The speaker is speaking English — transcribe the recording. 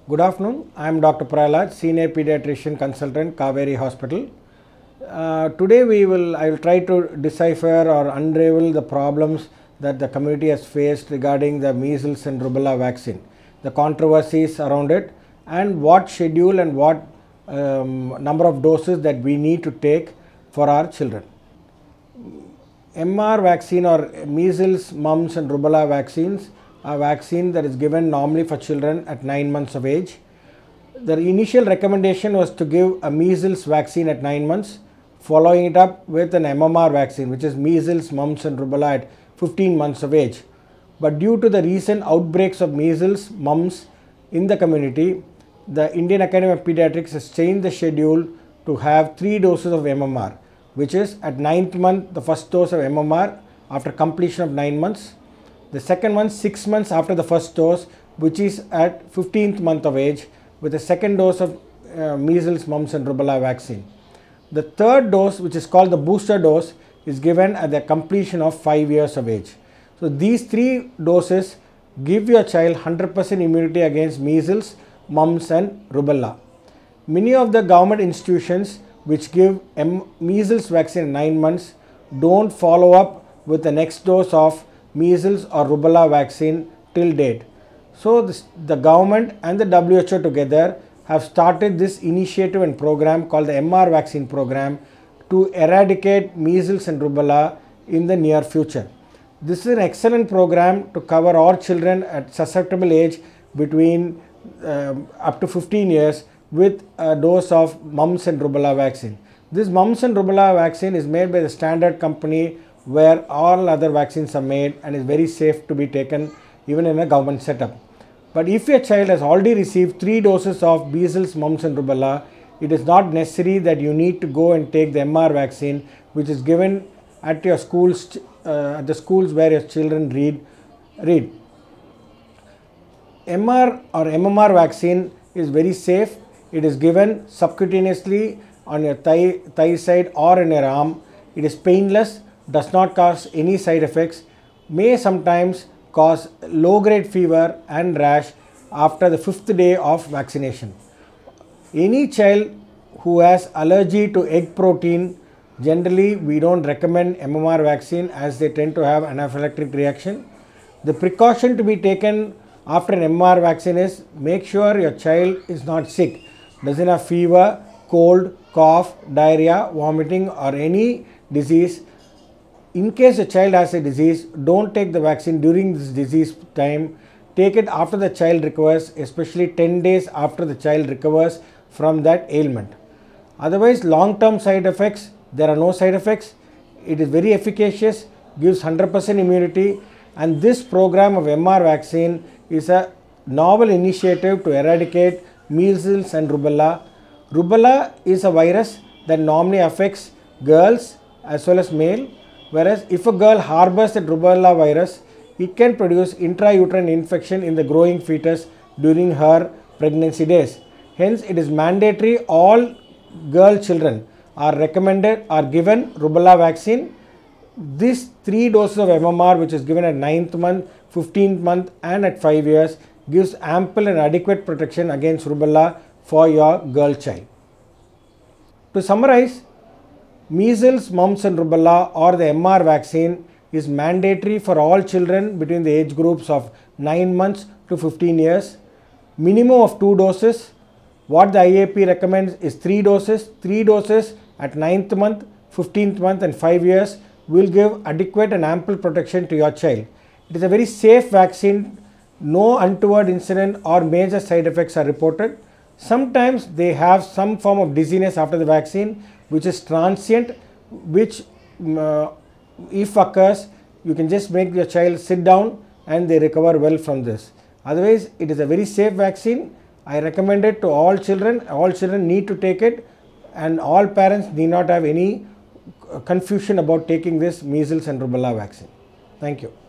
Good afternoon. I am Dr. Prahlad, Senior Pediatrician Consultant, Kaveri Hospital. Today I will try to decipher or unravel the problems that the community has faced regarding the measles and rubella vaccine, the controversies around it, and what schedule and what number of doses that we need to take for our children. MMR vaccine or measles, mumps and rubella vaccines, a vaccine that is given normally for children at 9 months of age. The initial recommendation was to give a measles vaccine at 9 months, following it up with an MMR vaccine, which is measles, mumps and rubella at 15 months of age. But due to the recent outbreaks of measles, mumps in the community, the Indian Academy of Pediatrics has changed the schedule to have 3 doses of MMR, which is at 9th month the first dose of MMR after completion of 9 months. The second one 6 months after the first dose, which is at 15th month of age, with a second dose of measles, mumps and rubella vaccine. The third dose, which is called the booster dose, is given at the completion of 5 years of age. So these 3 doses give your child 100% immunity against measles, mumps and rubella. Many of the government institutions which give measles vaccine in 9 months don't follow up with the next dose of measles or rubella vaccine till date. So the government and the WHO together have started this initiative and program called the MMR vaccine program to eradicate measles and rubella in the near future. This is an excellent program to cover all children at susceptible age between up to 15 years with a dose of mumps and rubella vaccine. This mumps and rubella vaccine is made by the standard company where all other vaccines are made and is very safe to be taken even in a government setup. But if your child has already received 3 doses of measles, mumps and rubella, it is not necessary that you need to go and take the MMR vaccine, which is given at your schools, at the schools where your children read. MMR or MMR vaccine is very safe. It is given subcutaneously on your thigh side or in your arm. It is painless, does not cause any side effects, may sometimes cause low-grade fever and rash after the 5th day of vaccination. Any child who has allergy to egg protein, generally we don't recommend MMR vaccine as they tend to have anaphylactic reaction. The precaution to be taken after an MMR vaccine is make sure your child is not sick, doesn't have fever, cold, cough, diarrhea, vomiting or any disease. In case a child has a disease, don't take the vaccine during this disease time. Take it after the child recovers, especially 10 days after the child recovers from that ailment. Otherwise, long-term side effects, there are no side effects. It is very efficacious, gives 100% immunity, and this program of MMR vaccine is a novel initiative to eradicate measles and rubella. Rubella is a virus that normally affects girls as well as male. Whereas if a girl harbors the rubella virus, it can produce intra-uterine infection in the growing fetus during her pregnancy days. Hence, it is mandatory all girl children are given rubella vaccine. These 3 doses of MMR, which is given at 9th month, 15th month and at 5 years, gives ample and adequate protection against rubella for your girl child. To summarize, measles, mumps and rubella or the MMR vaccine is mandatory for all children between the age groups of 9 months to 15 years. Minimum of 2 doses. What the IAP recommends is 3 doses. 3 doses at 9th month, 15th month and 5 years will give adequate and ample protection to your child. It is a very safe vaccine. No untoward incident or major side effects are reported. Sometimes they have some form of dizziness after the vaccine, which is transient, which if occurs, you can just make your child sit down and they recover well from this. Otherwise, it is a very safe vaccine. I recommend it to all children. All children need to take it and all parents need not have any confusion about taking this measles and rubella vaccine. Thank you.